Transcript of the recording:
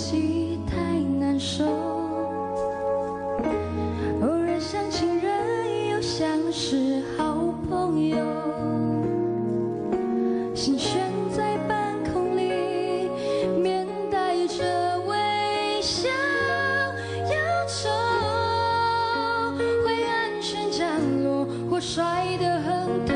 己太难受。偶然像情人，又像是好朋友，心悬在半空里，面带着微笑忧愁，会安全降落，或摔得很痛。